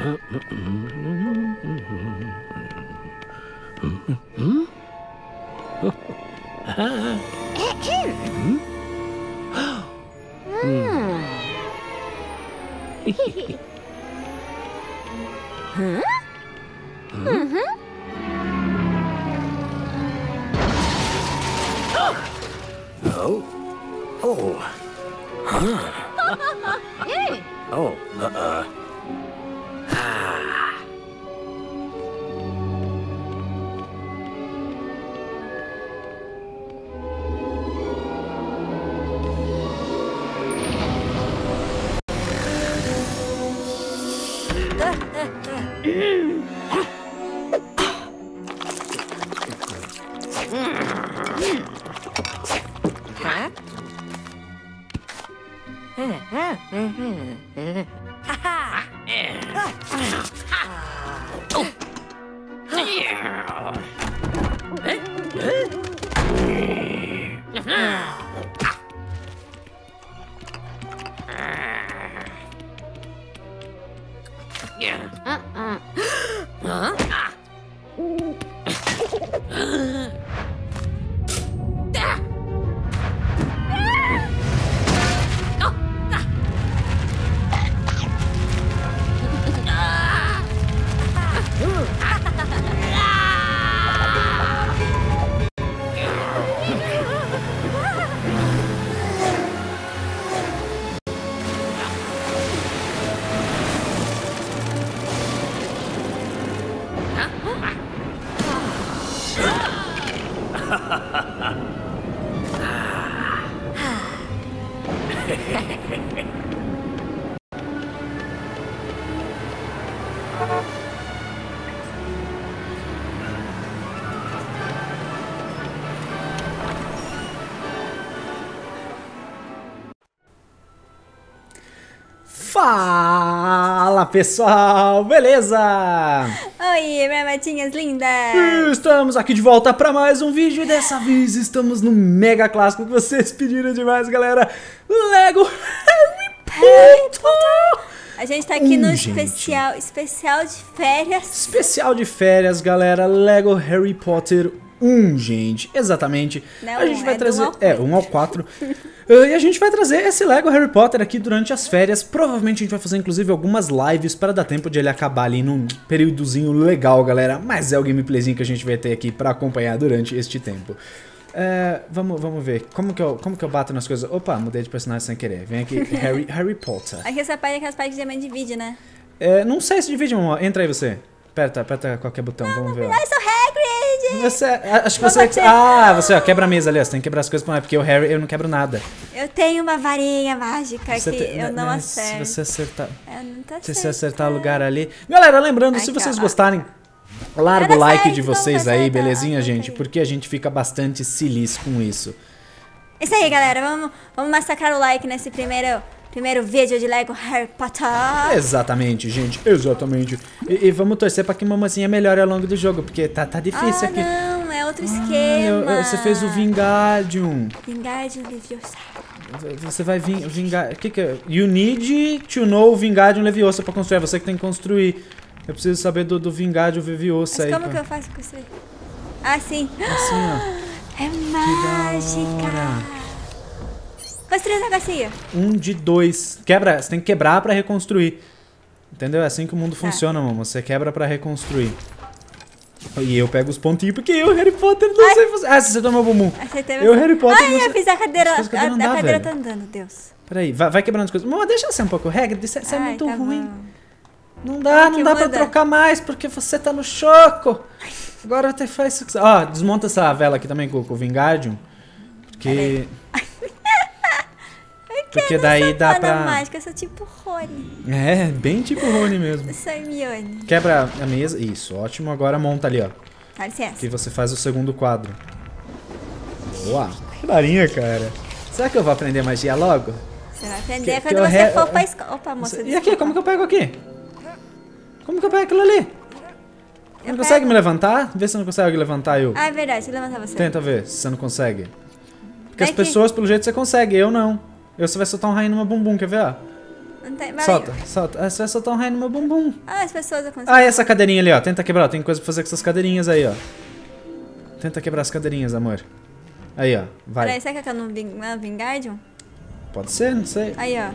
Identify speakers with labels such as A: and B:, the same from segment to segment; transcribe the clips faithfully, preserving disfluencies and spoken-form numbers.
A: Oh. Oh. Huh. Oh, uh-uh. Ah.
B: Fala pessoal, beleza?
C: Oi, minhas matinhas lindas!
B: Estamos aqui de volta para mais um vídeo e dessa vez estamos no mega clássico que vocês pediram demais, galera. Lego Harry Potter!
C: A gente tá aqui
B: Hum,
C: no
B: gente.
C: especial, especial de férias.
B: Especial de férias, galera, Lego Harry Potter um, gente, exatamente.
C: Não,
B: a gente vai
C: é do
B: trazer,
C: um ao
B: é, um ao quatro. Uh, e a gente vai trazer esse Lego Harry Potter aqui durante as férias. Provavelmente a gente vai fazer inclusive algumas lives para dar tempo de ele acabar ali num períodozinho legal, galera. Mas é o gameplayzinho que a gente vai ter aqui para acompanhar durante este tempo. Uh, vamos, vamos ver, como que, eu, como que eu bato nas coisas? Opa, mudei de personagem sem querer. Vem aqui, Harry, Harry Potter.
C: Aqui essa parte é aquelas partes que também divide, né?
B: Uh, não sei se divide, amor. Entra aí você. Aperta, aperta qualquer botão, vamos ver. Ó.
C: Ai, sou Hagrid!
B: Você, acho que
C: Vou
B: você...
C: bater.
B: Ah, você, ó, quebra a mesa ali, ó. Você tem que quebrar as coisas, porque o Harry, eu não quebro nada.
C: Eu tenho uma varinha mágica
B: Você
C: que
B: tem-
C: eu não
B: né,
C: acerto.
B: Se você acertar...
C: Eu não tô
B: Se você
C: acertando.
B: acertar o lugar ali... Galera, lembrando,
C: Aqui,
B: se vocês
C: ó.
B: gostarem, larga
C: Eu
B: o
C: não
B: like
C: sei,
B: de
C: não
B: vocês
C: vou
B: aí,
C: acertar.
B: belezinha,
C: Ah,
B: gente?
C: ok.
B: Porque a gente fica bastante feliz com isso.
C: Isso aí, galera. Vamos, vamos massacrar o like nesse primeiro, primeiro vídeo de Lego Harry Potter.
B: Exatamente, gente, exatamente. E, e vamos torcer pra que Mamazinha melhore ao longo do jogo, porque tá, tá difícil
C: ah,
B: aqui.
C: não. É outro
B: Ah,
C: esquema.
B: eu- você fez o Wingardium.
C: Wingardium Leviosa.
B: Você vai vir, vingar. O que que é? You need to know Wingardium Leviosa pra construir. É você que tem que construir. Eu preciso saber do, do Wingardium Leviosa
C: Mas
B: aí.
C: como
B: pra-
C: que eu faço com isso aí? Ah, sim.
B: Assim, ó.
C: É
B: hora.
C: mágica. Construir um negocinho.
B: Um de dois. Quebra, você tem que quebrar pra reconstruir. Entendeu? É assim que o mundo
C: Tá.
B: funciona, mamãe. Você quebra pra reconstruir. E eu pego os pontinhos, porque eu, Harry Potter, não sei você. Ah, você acertou meu bumbum.
C: Acertei
B: Eu, Harry Potter,
C: Ai,
B: não
C: eu
B: sei-
C: fiz a cadeira. A,
B: As coisas que eu
C: a,
B: não dá,
C: cadeira
B: velho.
C: tá andando, Deus.
B: Peraí, vai, vai quebrando as coisas. Mamãe, deixa eu ser um pouco Hagrid. Isso, é- isso é
C: Ai,
B: muito
C: tá
B: ruim.
C: bom.
B: Não dá,
C: Como
B: não
C: que
B: dá pra
C: muda?
B: trocar mais, porque você tá no choco. Agora até faz isso que você... Ó, desmonta essa vela aqui também com, com o Wingardium. Porque... Porque daí dá
C: Fada
B: pra...
C: mágica, eu sou tipo Rony.
B: É, bem tipo Rony mesmo.
C: Eu sou Hermione.
B: Quebra a mesa. Isso, ótimo. Agora monta ali, ó.
C: Dá licença.
B: Que você faz o segundo quadro. Boa. Que darinha, cara. Será que eu vou aprender magia logo?
C: Você vai aprender
B: Que-
C: quando
B: que eu
C: você
B: re-
C: for pra escola. Opa, moça.
B: E aqui, como que eu pego aqui? Como que eu pego aquilo ali? Não
C: Eu
B: consegue
C: pego.
B: me levantar? Vê se não consegue levantar eu.
C: Ah, é verdade. Deixa eu levantar você.
B: Tenta ver se você não consegue. Porque
C: Vai
B: as
C: aqui.
B: pessoas, pelo jeito, você consegue. Eu não. Eu você vai soltar um rainho no meu bumbum, quer ver? Ó?
C: Não tem... Vai
B: Solta,
C: ali.
B: solta. Ah, você vai soltar um raio no meu bumbum.
C: Ah, as pessoas eu consigo.
B: Ah, e essa cadeirinha ali, ó. Tenta quebrar, ó. Tem coisa pra fazer com essas cadeirinhas aí, ó. Tenta quebrar as cadeirinhas, amor. Aí, ó. Vai.
C: Peraí, será que é no Ving- na Vingardium?
B: Pode ser, não sei.
C: Aí, ó.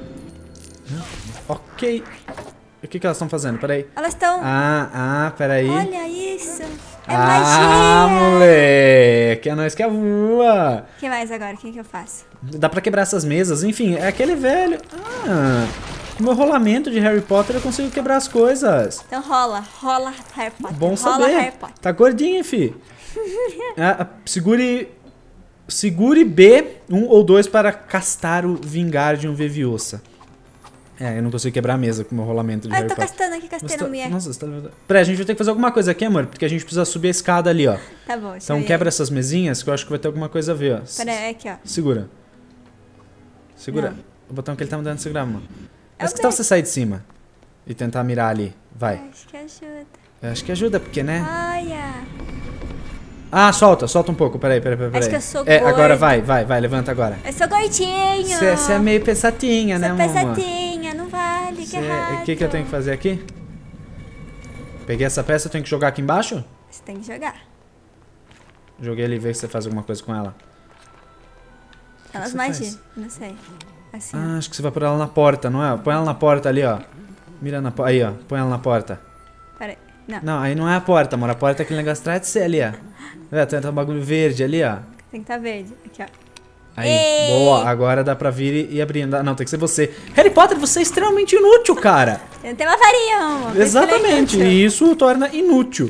B: Ok. O que que elas estão fazendo? Peraí.
C: Elas estão...
B: Ah, ah, peraí.
C: Olha isso. É
B: ah,
C: magia.
B: moleque. É nóis que voa.
C: O que mais agora? O que que eu faço?
B: Dá pra quebrar essas mesas. Enfim, é aquele velho... Ah, com o meu rolamento de Harry Potter eu consigo quebrar as coisas.
C: Então rola. Rola Harry Potter.
B: Bom
C: rola
B: saber.
C: Harry Potter.
B: Tá gordinho, fi. Ah, ah, segure... Segure B, um ou dois para castar o Wingardium Leviosa. É, eu não consigo quebrar a mesa com o meu rolamento de
C: Ah,
B: Harry
C: eu tô
B: Potter.
C: castando aqui,
B: Você
C: castei
B: tá-
C: no Mier.
B: Nossa, você tá levantando. Peraí, a gente vai ter que fazer alguma coisa aqui, amor, porque a gente precisa subir a escada ali, ó.
C: Tá bom, deixa
B: Então
C: eu ver.
B: quebra essas mesinhas que eu acho que vai ter alguma coisa a ver, ó.
C: Peraí, aqui, ó.
B: Segura. Segura.
C: Não.
B: O botão que ele tá me dando segurar, amor.
C: É
B: Mas
C: o
B: que tal
C: dele.
B: você sair de cima? E tentar mirar ali. Vai.
C: Acho que ajuda.
B: Eu acho que ajuda, porque, né?
C: Olha.
B: Ah, solta, solta um pouco. Peraí, peraí, peraí.
C: Acho que eu sou
B: É, agora
C: gorda.
B: vai, vai, vai, levanta agora.
C: Eu sou gordinho.
B: Você é meio pesatinha, né,
C: Sou
B: mamãe?
C: pesadinha, não vale, que
B: Cê-
C: errado.
B: O que, que eu tenho que fazer aqui? Peguei essa peça, eu tenho que jogar aqui embaixo?
C: Você tem que jogar.
B: Joguei ali, vê se você faz alguma coisa com ela.
C: Elas
B: você
C: magia.
B: faz?
C: Não sei. Assim. ó.
B: Ah, acho que você vai pôr ela na porta, não é? Põe ela na porta ali, ó. Mira na porta. Aí, ó. Põe ela na porta.
C: Peraí. Não.
B: Não, aí não é a porta, amor. A porta é aquele negócio atrás de você ali, ó. É, tem um bagulho verde ali, ó.
C: Tem que estar verde. Aqui, ó.
B: Aí,
C: Ei!
B: boa. Agora dá pra vir e, e abrir. Não, tem que ser você. Harry Potter, você é extremamente inútil, cara.
C: Tem tem uma varinha, amor. Por isso que ele é
B: Exatamente.
C: inútil.
B: E isso o torna inútil.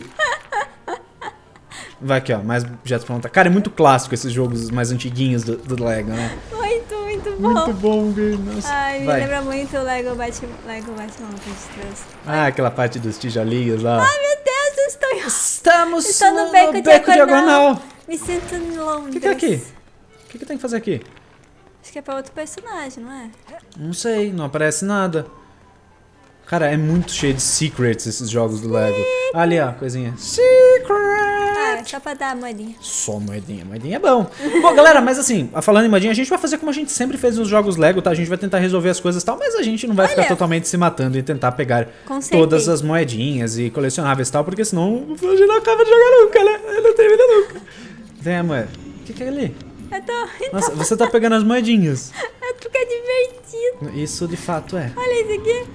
B: Vai aqui, ó. Mais objetos pra montar. Cara, é muito clássico esses jogos mais antiguinhos do, do Lego, né?
C: Muito, muito bom.
B: Muito bom, velho. Nossa.
C: Ai, me
B: Vai.
C: lembra muito o Lego Batman, Lego Batman que a gente trouxe.
B: Ah, aquela parte dos tijolinhos lá.
C: Ai, meu Deus, eu estou,
B: Estamos
C: estou no
B: no
C: beco,
B: beco
C: diagonal.
B: diagonal.
C: Me sinto em Londres.
B: O que, que é aqui? O que, que tem que fazer aqui?
C: Acho que é pra outro personagem, não é?
B: Não sei, não aparece nada. Cara, é muito cheio de secrets esses jogos do Lego. Ali, ó, coisinha. Secret!
C: Ah, é só pra dar a moedinha.
B: Só moedinha, moedinha é bom. Bom, galera, mas assim, falando em moedinha, a gente vai fazer como a gente sempre fez nos jogos Lego, tá? A gente vai tentar resolver as coisas e tal, mas a gente não vai ficar
C: Olha.
B: totalmente se matando e tentar pegar
C: Consertei.
B: todas as moedinhas e colecionáveis e tal, porque senão a gente não acaba de jogar nunca, né? Eu não termina nunca. Vem, amor. O que, que é ali?
C: Eu tô...
B: Nossa, você tá pegando as moedinhas.
C: É porque é divertido.
B: Isso de fato é.
C: Olha isso aqui.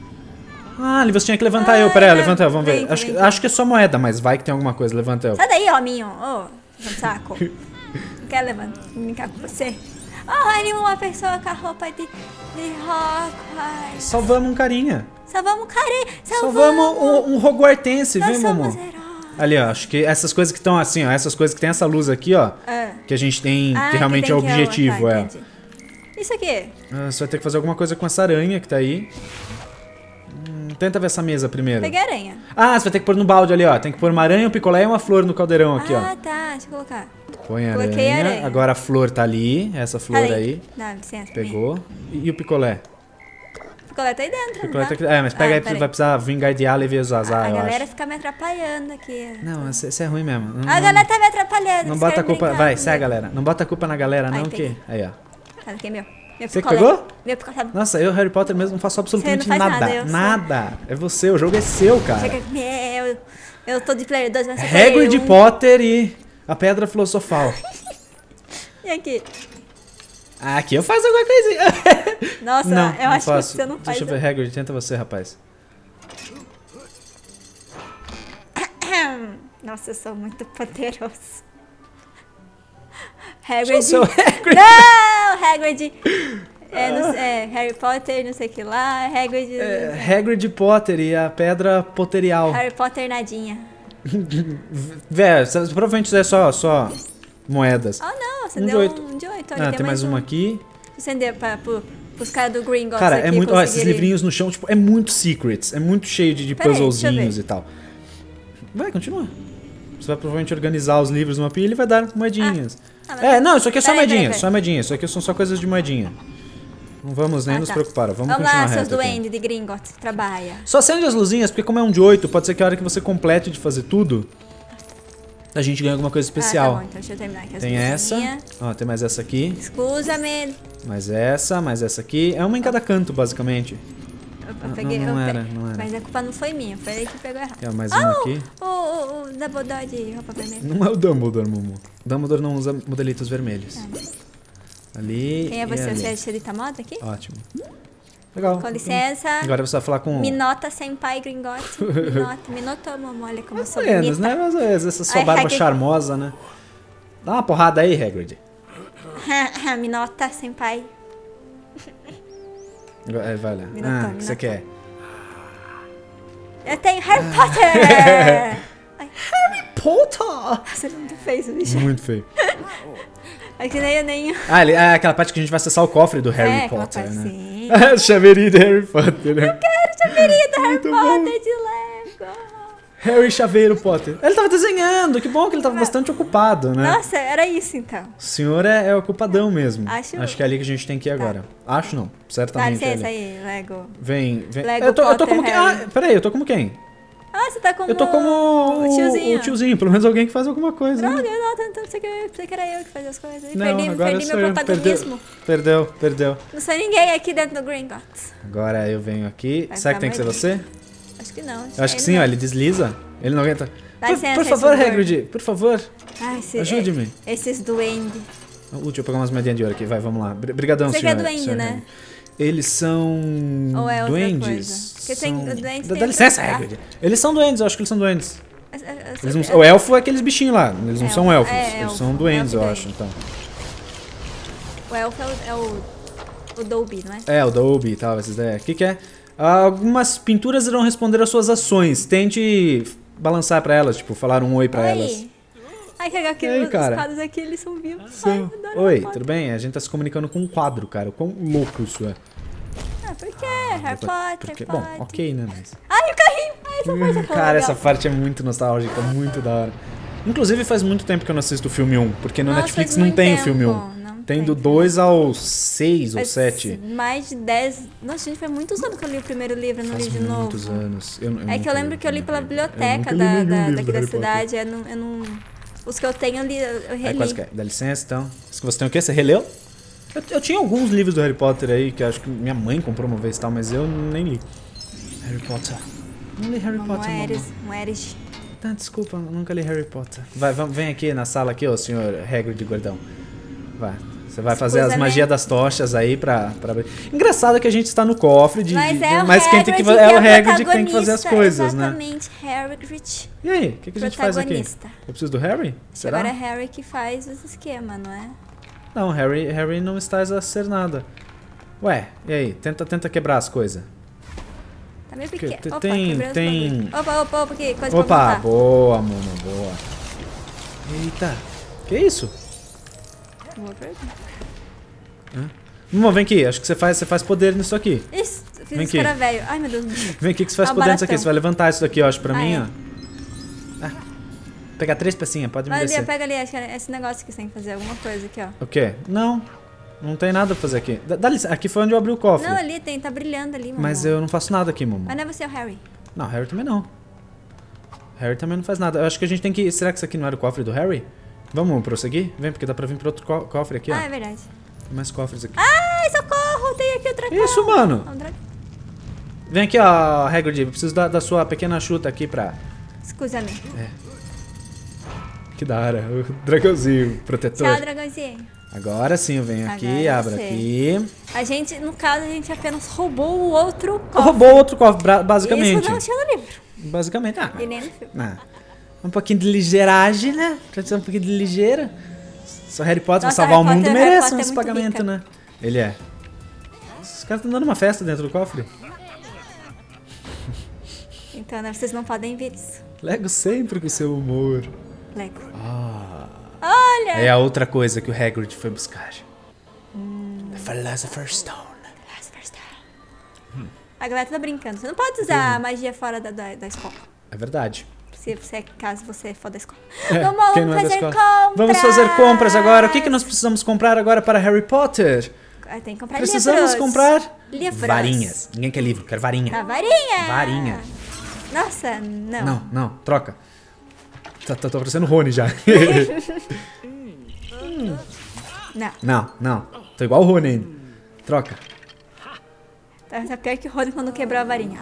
B: Ah, ali você tinha que levantar eu.
C: Ai,
B: Pera aí,
C: não.
B: levanta eu, vamos ver.
C: Vem aqui,
B: Acho,
C: vem
B: que-
C: aqui.
B: acho que é só moeda, mas vai que tem alguma coisa. Levanta eu.
C: Sai daí, hominho. Ô, oh, saco. Não quero levantar, brincar com você. Oh, anima uma pessoa com a roupa de, de Hogwarts.
B: Salvamos um carinha.
C: Salvamos o cara.
B: Salvamos um, um Hogwartense,
C: Nós
B: viu,
C: somos
B: mamão?
C: heróis.
B: Ali, ó, acho que essas coisas que estão assim, ó, essas coisas que tem essa luz aqui, ó,
C: Ah.
B: que a gente tem,
C: Ah,
B: que realmente
C: tem
B: é o
C: que
B: objetivo,
C: tá,
B: é.
C: entendi. Isso aqui.
B: Ah, você vai ter que fazer alguma coisa com essa aranha que tá aí. Hum, tenta ver essa mesa primeiro.
C: Peguei a aranha.
B: Ah, você vai ter que pôr no balde ali, ó. Tem que pôr uma aranha, um picolé e uma flor no caldeirão aqui,
C: ah,
B: ó.
C: tá. Deixa eu colocar.
B: Põe a
C: coloquei a
B: aranha.
C: aranha.
B: Agora a flor tá ali, essa flor
C: Peraí.
B: aí.
C: Dá licença. pra mim.
B: Pegou. E, e o picolé?
C: O picolé tá aí dentro.
B: O picolé
C: tá?
B: tá aqui. É, mas pega
C: Ah,
B: aí,
C: peraí.
B: vai precisar vingardear e Leviosa,
C: A
B: eu
C: galera
B: acho.
C: fica me atrapalhando aqui.
B: Não, isso é ruim mesmo. Não,
C: A galera tá me atrapalhando.
B: não
C: eles
B: bota a
C: querem
B: culpa.
C: brincar
B: Vai,
C: comigo.
B: segue, galera. Não bota a culpa na galera,
C: Ai,
B: não,
C: peguei.
B: que. Aí, ó.
C: Tá, aqui, meu. Meu
B: Você
C: picolé.
B: pegou?
C: Meu picolé.
B: Nossa, eu, Harry Potter mesmo, não faço absolutamente
C: Você não faz
B: nada.
C: nada, eu sei.
B: Nada. É você, o jogo é seu, cara.
C: Chega, meu, eu tô de player dois, mas você
B: Hagrid
C: player um.
B: Potter e a Pedra Filosofal.
C: E aqui?
B: Ah, aqui eu faço alguma coisinha.
C: Nossa,
B: não,
C: eu
B: não
C: acho
B: faço.
C: que você não faz.
B: Deixa eu ver, Hagrid, tenta você, rapaz.
C: Nossa, eu sou muito poderoso.
B: Eu
C: Hagrid.
B: sou o Hagrid.
C: Não, Hagrid. É, não sei, é, Harry Potter, não sei o que lá. Hagrid.
B: É, Hagrid Potter e a Pedra Potterial.
C: Harry Potter nadinha.
B: Vé, cê- provavelmente é só, só moedas.
C: Oh, não, você
B: Um de
C: deu
B: oito.
C: um de oito.
B: Ah, tem mais uma aqui.
C: Você deu pra, pro, pros caras do Gringotts
B: Cara,
C: aqui
B: é muito. Ó, esses
C: conseguirem-
B: livrinhos no chão, tipo, é muito secrets. É muito cheio de, de
C: Pera aí, deixa eu
B: puzzlezinhos
C: ver.
B: e tal. Vai, continua. Você vai provavelmente organizar os livros numa pilha e vai dar moedinhas.
C: Ah, mas-
B: É, não, isso aqui é só
C: Peraí,
B: moedinha,
C: peraí, peraí.
B: só moedinha. Isso aqui são só coisas de moedinha. Não vamos nem
C: Ah,
B: nos
C: tá.
B: preocupar, vamos,
C: Vamos
B: continuar
C: lá, seus
B: reto aqui.
C: duendes de Gringotts, trabalha.
B: Só acende as luzinhas, porque como é um de oito, pode ser que a hora que você complete de fazer tudo, a gente ganha alguma coisa
C: Ah, tá
B: especial.
C: bom, então deixa eu terminar aqui as
B: Tem essa.
C: minhas.
B: Ó, tem mais essa aqui.
C: Escusa-me.
B: Mais essa, mais essa aqui. É uma em cada canto, basicamente.
C: Eu, eu
B: Não,
C: peguei,
B: não
C: eu pe-
B: era, não era.
C: Mas a culpa não foi minha, foi ele que pegou errado.
B: Aqui, ó, mais
C: Ah,
B: uma
C: o-
B: aqui.
C: O, o, o Dumbledore de roupa vermelha.
B: Não é o Dumbledore, Mumu. Dumbledore não usa modelitos vermelhos. Ali
C: Quem é
B: e
C: você?
B: ali.
C: Você é Shelita Moda aqui?
B: Ótimo. Legal.
C: Com licença.
B: Agora você vai falar com...
C: Minota Senpai Gringote. Minota, Minota, mamãe, olha como eu
B: Mais
C: sou
B: ou menos,
C: bonita.
B: né? Mais ou menos. Essa sua
C: Ai,
B: barba
C: Hagrid.
B: charmosa, né? Dá uma porrada aí, Hagrid.
C: Minota Senpai.
B: Vai, vai lá.
C: Minotauro,
B: Ah, o que você
C: Minotauro.
B: quer?
C: Eu tenho Harry Potter! Ai,
B: Potter!
C: você é muito feio, esse bicho.
B: Muito feio.
C: É que nem eu nem...
B: Ah, ele- ah, aquela parte que a gente vai acessar o cofre do Harry
C: é, aquela
B: Potter,
C: parte
B: né?
C: assim.
B: Chaveirinho de Harry Potter, né?
C: Querido Harry
B: Muito bom.
C: Potter de Lego.
B: Harry Chaveiro Potter. Ele tava desenhando, que bom que ele tava bastante ocupado, né?
C: Nossa, era isso então.
B: O senhor é, é ocupadão mesmo.
C: Acho-
B: Acho que é ali que a gente tem que ir agora. Acho não,
C: Dá
B: certamente é
C: licença
B: ali.
C: aí, Lego.
B: Vem, vem.
C: Lego
B: eu, tô, eu tô
C: Potter,
B: como quem?
C: Harry.
B: Ah, peraí, eu tô como quem?
C: Ah, você tá como
B: Eu tô como
C: o tiozinho.
B: o tiozinho, pelo menos alguém que faz alguma coisa.
C: Droga,
B: né?
C: eu não, tanto pensei que, pensei que era eu que fazia as coisas. E
B: Não,
C: perdi,
B: agora
C: perdi
B: sou
C: meu
B: eu.
C: protagonismo.
B: Perdeu, perdeu, perdeu.
C: Não sou ninguém aqui dentro do Gringotts.
B: Agora eu venho aqui.
C: Vai
B: Será que tem
C: ficar
B: que ser
C: mais
B: você?
C: Acho que não.
B: Eu acho que
C: ele
B: sim,
C: não.
B: ó, ele desliza. Ele não aguenta.
C: Dá
B: Por,
C: licença,
B: por
C: esse
B: favor,
C: gordo.
B: Hagrid, por favor.
C: Ah, esse,
B: Ajude-me.
C: é- Esses duendes.
B: Uh, deixa eu pegar umas moedinhas de ouro aqui, vai, vamos lá. Br- Brigadão,
C: Você que é
B: senhora.
C: duende,
B: senhora
C: né?
B: Hagrid. Eles são
C: Ou é outra
B: duendes.
C: coisa? Porque tem-
B: são...
C: duendes
B: Dá,
C: tem
B: dá
C: outra-
B: licença,
C: Ah.
B: Hagrid. Eles são duendes, eu acho que eles são duendes.
C: Eu- eu- eu
B: Eles
C: sei
B: não-
C: que-
B: o elfo é aqueles bichinhos lá, eles não
C: É,
B: são elfos,
C: é,
B: eles
C: elfo,
B: são duendes,
C: elfo
B: eu
C: e
B: acho, então.
C: O elfo é o, é o, o Dobby, não é?
B: É, o Dobby e tal, esses daí. O que que é? Ah, algumas pinturas irão responder às suas ações. Tente balançar pra elas, tipo, falar um oi pra
C: Oi.
B: elas.
C: Ai, que legal que
B: E aí,
C: os
B: cara?
C: quadros aqui, eles são vivos. Ai,
B: São-
C: eu adoro
B: Oi,
C: Harry Potter.
B: tudo bem? A gente tá se comunicando com um quadro, cara. Quão louco isso é.
C: Ah, por quê? Harry Potter,
B: Porque,
C: Harry
B: bom,
C: Potter.
B: ok, né, mas...
C: Ai, o carrinho! Ai, essa parte é tão
B: Cara,
C: legal.
B: essa parte é muito nostálgica, muito da hora. Inclusive, faz muito tempo que eu não assisto o filme um, porque no
C: Nossa,
B: Netflix
C: faz
B: não
C: muito
B: tem o
C: tempo,
B: filme um.
C: não
B: Tem
C: tem
B: do
C: filme.
B: dois ao seis ou
C: Faz
B: sete.
C: mais de dez... Nossa, gente, foi muitos anos que eu li o primeiro livro, eu não
B: Faz
C: li de novo.
B: muitos anos. Eu, eu
C: É que
B: nunca
C: eu lembro
B: li
C: que eu li
B: o
C: pela
B: primeiro. Eu
C: biblioteca
B: nunca li
C: da,
B: nenhum
C: da,
B: livro
C: daqui
B: do
C: da
B: Harry Potter.
C: cidade. Eu não, eu não... Os que eu tenho, eu, li, eu
B: Aí,
C: reli.
B: quase que é. Dá licença, então. Isso que você tem o quê? Você releu? Eu, eu tinha alguns livros do Harry Potter aí, que eu acho que minha mãe comprou uma vez e tal, mas eu nem li. Harry Potter. Não li Harry Potter,
C: Moeres,
B: mamãe.
C: Moeres.
B: Tá, desculpa, eu nunca li Harry Potter. Vai, vamos, vem aqui na sala aqui, ô senhor Hagrid gordão. Vai. Você vai fazer as
C: Escusa-me.
B: magias das tochas aí pra, pra abrir. Engraçado que a gente está no cofre de.
C: Mas
B: de-
C: é o
B: mas quem tem que
C: Hagrid
B: fa- é
C: que
B: o
C: é
B: Hagrid que tem que fazer as
C: protagonista,
B: coisas, né?
C: Exatamente, Hagrid.
B: E aí, o que, que a gente faz aqui?
C: Protagonista.
B: Eu preciso do Harry? Será?
C: Agora é Harry que faz os esquemas, não é?
B: Não, Harry, Harry não está a ser nada. Ué, e aí? Tenta, tenta quebrar as coisas.
C: Tá meio
B: Que-
C: pequeno.
B: te-
C: Opa,
B: tem-
C: quebrei os
B: tem-
C: bagulho. Opa, opa, opa, que coisa
B: Opa,
C: pra montar.
B: boa, Momo, boa. Eita, que isso?
C: Boa pergunta.
B: Momo, vem aqui, acho que você faz, você faz poder nisso aqui.
C: Isso, fiz
B: Vem
C: esse
B: aqui.
C: cara velho. Ai, meu Deus.
B: Vem aqui que você faz
C: Ah,
B: poder nisso aqui.
C: baratão.
B: Você vai levantar isso daqui, eu acho, pra
C: Ah,
B: mim,
C: é.
B: ó. Ah, pegar três pecinhas, pode me
C: Vai ali,
B: descer.
C: pega ali, acho que é esse negócio que você tem que fazer alguma coisa aqui, ó.
B: O quê? Não, não tem nada pra fazer aqui. Dá, dá licença, aqui foi onde eu abri o cofre.
C: Não, ali tem, tá brilhando ali, mano.
B: Mas eu não faço nada aqui, Momo.
C: Mas não é você, é o Harry.
B: Não, Harry também não. Harry também não faz nada. Eu acho que a gente tem que... Será que isso aqui não era o cofre do Harry? Vamos prosseguir? Vem, porque dá pra vir pro outro co- cofre aqui, ó.
C: Ah, é verdade.
B: Tem mais cofres aqui.
C: Ai, socorro, tem aqui outra coisa.
B: Isso, mano.
C: É um dragão.
B: Vem aqui, ó, Hagrid. Eu preciso da, da sua pequena chuta aqui pra...
C: Escusa-me.
B: Que da hora. O dragãozinho protetor.
C: Tchau, dragãozinho.
B: Agora sim, eu venho aqui,
C: Agora é
B: abro
C: você.
B: aqui.
C: A gente, no caso, a gente apenas roubou o outro cofre.
B: Roubou outro cofre, bra- basicamente.
C: Isso não tinha no livro.
B: Basicamente. Ah,
C: E nem no filme.
B: ah, um pouquinho de ligeiragem, né? Pra ter um pouquinho de ligeira. Só Harry Potter pra
C: Nossa,
B: salvar o
C: Harry
B: mundo
C: Potter- Harry
B: merece
C: Potter é
B: uns
C: muito
B: pagamentos,
C: rica.
B: né? Ele é. Os caras estão dando uma festa dentro do cofre.
C: Então, né, vocês não podem ver isso.
B: Lego sempre com o seu humor.
C: Lego.
B: Ah.
C: Olha!
B: É a outra coisa que o Hagrid foi buscar. The Philosopher's Stone.
C: A galera tá brincando. Você não pode usar a magia fora da, da, da escola.
B: É verdade.
C: Se você, caso você for da escola.
B: É,
C: Vamos,
B: quem
C: vamos
B: não é da
C: fazer
B: escola?
C: compras!
B: Vamos fazer compras agora. O que, que nós precisamos comprar agora para Harry Potter?
C: Ah, Tem que comprar
B: Precisamos
C: livros.
B: comprar
C: Livros.
B: varinhas. Ninguém quer livro, quer varinha.
C: A varinha!
B: Varinha.
C: Nossa, não.
B: Não, não, troca. Tá, tá, tá parecendo Rony já.
C: Não.
B: Não, não. Tô igual o Rony ainda. Troca.
C: Tá, tá pior que o Rony quando quebrou a varinha.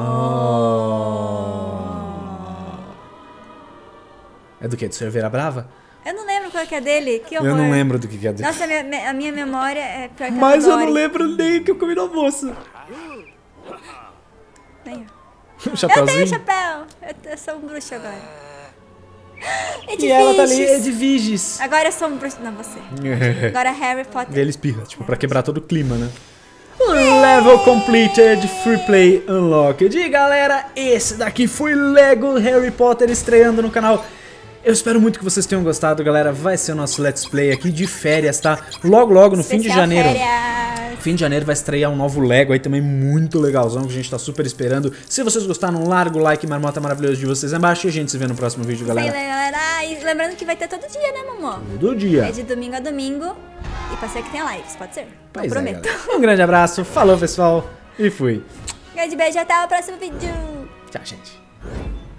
B: Oh. É do que? Do Cerveira Brava?
C: Eu não lembro qual que é dele. Que horror.
B: Eu não lembro do que que é dele.
C: Nossa, a minha, a minha memória é pior que a
B: Mas eu não
C: Dory.
B: lembro nem o que eu comi no almoço.
C: Nem eu.
B: Um
C: Eu
B: chapéuzinho.
C: tenho chapéu. Eu, eu sou um bruxo agora. É de
B: E ela tá ali,
C: Vigis.
B: é de Vigis.
C: Agora eu sou um bruxo. Não, você. Agora Harry Potter.
B: E ele espirra, tipo, pra quebrar todo o clima, né? Level completed, free play unlocked. E galera, esse daqui foi Lego Harry Potter estreando no canal. Eu espero muito que vocês tenham gostado, galera. Vai ser o nosso Let's Play aqui de férias, tá? Logo, logo, no fim de
C: Especial
B: janeiro.
C: férias.
B: Fim de janeiro vai estrear um novo Lego aí também muito legalzão, que a gente tá super esperando. Se vocês gostaram, larga o like, marmota maravilhoso de vocês aí embaixo. E a gente se vê no próximo vídeo,
C: Sei lá,
B: galera.
C: galera. Ah, e lembrando que vai ter todo dia, né, mamô?
B: Do dia.
C: É de domingo a domingo. E pode ser que tenha lives, pode ser? Não
B: Pois é,
C: prometo.
B: galera. Um grande abraço, falou pessoal, e fui.
C: Grande beijo, até o próximo vídeo.
B: Tchau, gente.